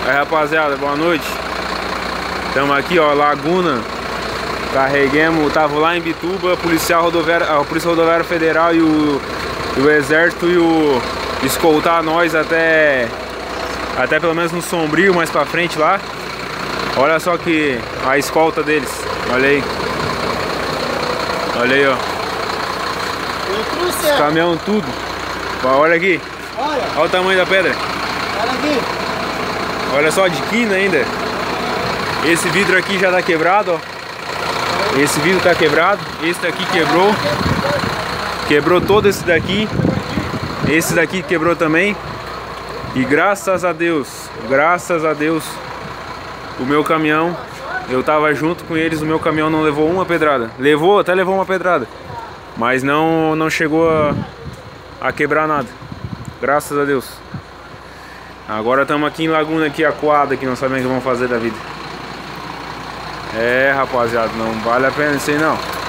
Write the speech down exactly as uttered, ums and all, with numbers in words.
Aí, rapaziada, boa noite. Estamos aqui, ó, Laguna. Carreguemos, tava lá em Bituba, policial rodoviário, a Polícia Rodoviária Federal e o, e o Exército e o escoltar nós até até pelo menos no Sombrio, mais pra frente lá. Olha só que a escolta deles. Olha aí. Olha aí, ó. Os caminhão tudo. Olha aqui. Olha. Olha o tamanho da pedra. Olha aqui. Olha só, de quina ainda. Esse vidro aqui já tá quebrado, ó. Esse vidro tá quebrado. Esse daqui quebrou. Quebrou todo esse daqui. Esse daqui quebrou também. E graças a Deus, graças a Deus, o meu caminhão, eu tava junto com eles, o meu caminhão não levou uma pedrada. Levou, até levou uma pedrada. Mas não, não chegou a, a quebrar nada. Graças a Deus. Agora estamos aqui em Laguna, aqui acuado, que não sabemos o que vamos fazer da vida. É, rapaziada, não vale a pena isso aí não.